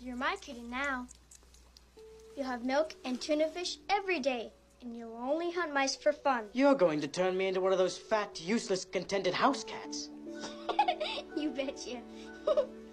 You're my kitty now. You'll have milk and tuna fish every day, and you'll only hunt mice for fun. You're going to turn me into one of those fat, useless, contented house cats. You betcha.